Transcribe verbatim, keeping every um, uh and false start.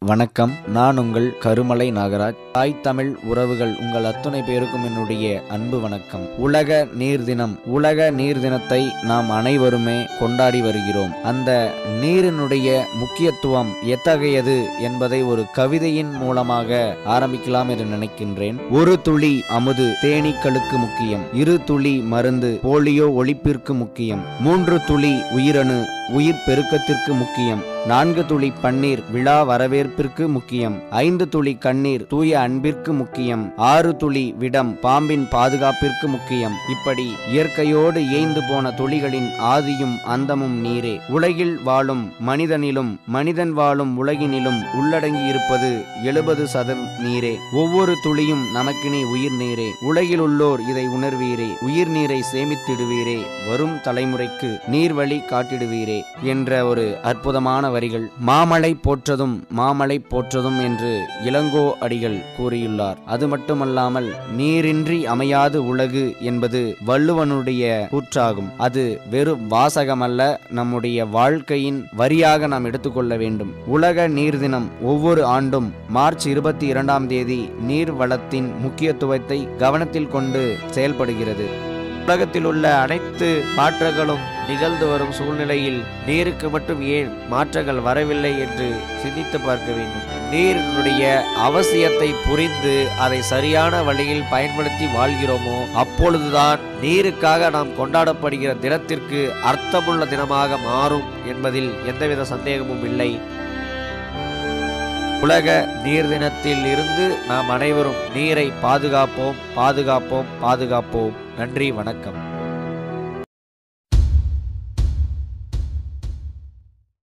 வணக்கம். நான் உங்கள் கருமலை நாகராஜ். தாய் தமிழ் உறவுகள் உங்கள் அத்துணை பேருக்கும் என்னுடைய அன்பு வணக்கம். உலக நீர் தினம். உலக நீர் தினத்தை நாம் அனைவருமே கொண்டாடி வருகிறோம். அந்த நீரினுடைய முக்கியத்துவம் எத்தகையது என்பதை ஒரு கவிதையின் மூலமாக ஆரம்பிக்கலாம் என்று நினைக்கின்றேன். ஒரு துளி அமுது தேனீக்களுக்கு முக்கியம். இரு துளி மருந்து போலியோ ஒழிப்பிற்கு முக்கியம். மூன்று துளி உயிரணு உயிர் பெருக்கத்திற்கு முக்கியம். நான்கு துளி பன்னீர் விழா வரவேற்பிற்கு முக்கியம். ஐந்து துளி கண்ணீர் தூய அன்பிற்கு முக்கியம். ஆறு துளி விடம் பாம்பின் பாதுகாப்பிற்கு முக்கியம். இப்படி இயற்கையோடு ஏய்ந்து போன துளிகளின் ஆதியும் அந்தமும் நீரே. உலகில் வாழும் மனிதனிலும் மனிதன் வாழும் உலகினிலும் உள்ளடங்கி இருப்பது எழுபது சதம் நீரே. ஒவ்வொரு துளியும் நமக்கினே உயிர் நீரே. உலகில் உள்ளோர் இதை உணர்வீரே. உயிர் நீரை சேமித்திடுவீரே. வரும் தலைமுறைக்கு நீர் வழி காட்டிடுவீரே என்ற ஒரு அற்புதமான வரிகள். மாமலை போற்றதும் மாமலை போற்றதும் என்று இளங்கோ அடிகள் கூறியுள்ளார். அது மட்டுமல்லாமல் நீரின்றி அமையாது உலகு என்பது வள்ளுவனுடைய கூற்றாகும். அது வெறும் வாசகமல்ல, நம்முடைய வாழ்க்கையின் வரியாக நாம் எடுத்துக்கொள்ள வேண்டும். உலக நீர் தினம் ஒவ்வொரு ஆண்டும் மார்ச் இருபத்தி இரண்டாம் தேதி நீர் வளத்தின் முக்கியத்துவத்தை கவனத்தில் கொண்டு செயல்படுகிறது. உலகத்தில் உள்ள அனைத்து மாற்றங்களும் நிகழ்ந்து வரும் சூழ்நிலையில் நீருக்கு மட்டும் ஏன் மாற்றங்கள் வரவில்லை என்று சிந்தித்து பார்க்க வேண்டும். நீரினுடைய அவசியத்தை புரிந்து அதை சரியான வழியில் பயன்படுத்தி வாழ்கிறோமோ அப்பொழுதுதான் நீருக்காக நாம் கொண்டாடப்படுகிற தினத்திற்கு அர்த்தமுள்ள தினமாக மாறும் என்பதில் எந்தவித சந்தேகமும் இல்லை. உலக நீர் தினத்தில் இருந்து நாம் அனைவரும் நீரை பாதுகாப்போம், பாதுகாப்போம், பாதுகாப்போம். நன்றி, வணக்கம்.